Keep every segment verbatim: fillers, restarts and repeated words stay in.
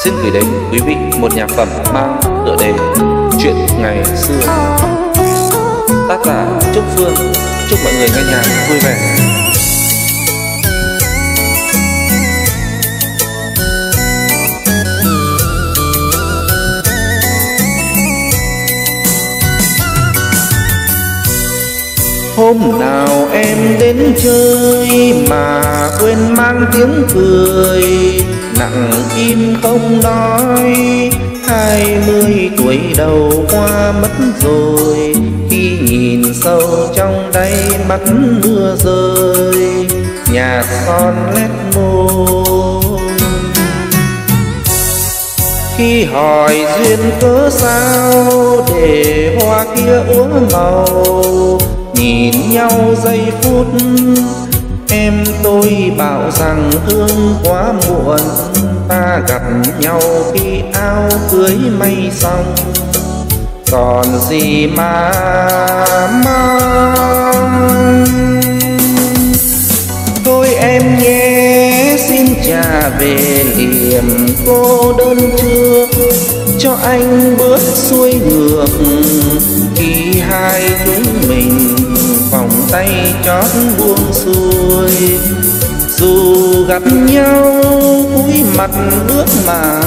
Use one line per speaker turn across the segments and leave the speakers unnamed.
xin gửi đến quý vị một nhạc phẩm mang tựa đề Chuyện ngày xưa. Tác giả Trúc Phương. Chúc mọi người nghe nhạc vui vẻ. Hôm nào em đến chơi mà quên mang tiếng cười, nặng im không nói. Hai mươi tuổi đầu qua mất rồi, khi nhìn sâu trong đáy mắt mưa rơi, nhạt son lét môi. Khi hỏi duyên cớ sao để hoa kia úa màu, nhìn nhau giây phút em tôi bảo rằng hương quá muộn. Ta gặp nhau khi áo cưới mây xong, còn gì mà mong. Thôi em nhé, xin trả về liềm cô đơn trước, cho anh bước xuôi ngược khi hai chúng mình vòng tay chót buông xuôi. Dù gặp nhau cúi mặt bước mà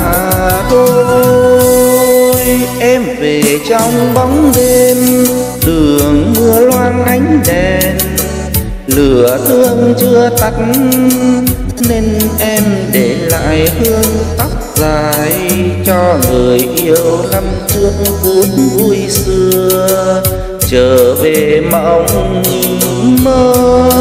thôi, em về trong bóng đêm, đường mưa loang ánh đèn. Lửa thương chưa tắt nên em để lại hương tóc dài cho người yêu năm trước phút vui xưa trở về mộng mơ.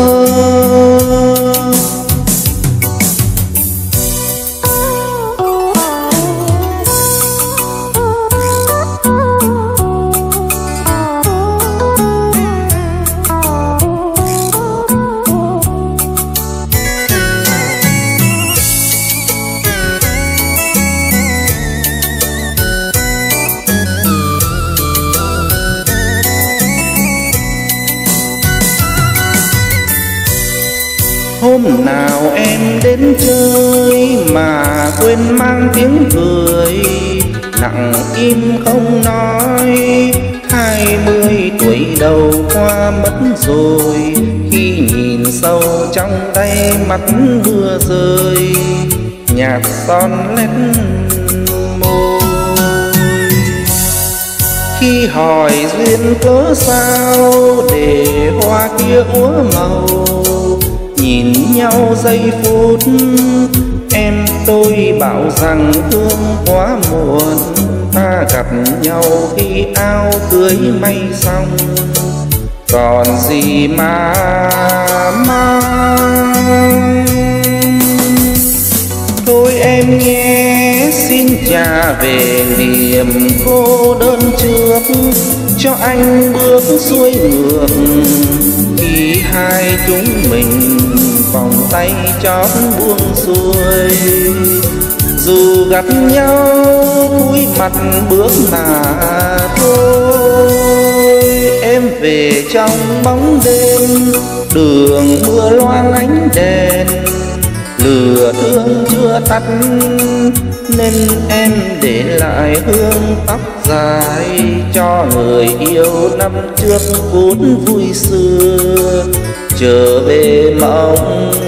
Hôm nào em đến chơi mà quên mang tiếng cười, nặng im không nói. Hai mươi tuổi đầu qua mất rồi, khi nhìn sâu trong đáy mắt mưa rơi, nhạt son lét môi. Khi hỏi duyên cớ sao để hoa kia úa màu, nhìn nhau giây phút em tôi bảo rằng hương quá muộn. Ta gặp nhau khi áo cưới mây xong, còn gì mà mong. Thôi em nhé, xin trả về liềm cô đơn trước, cho anh bước xuôi ngược khi hai chúng mình vòng tay chót buông xuôi. Dù gặp nhau cúi mặt bước mà thôi, em về trong bóng đêm, đường mưa loang ánh đèn. Lửa thương chưa tắt nên em để lại hương tóc dài cho người yêu năm trước phút vui xưa trở về mộng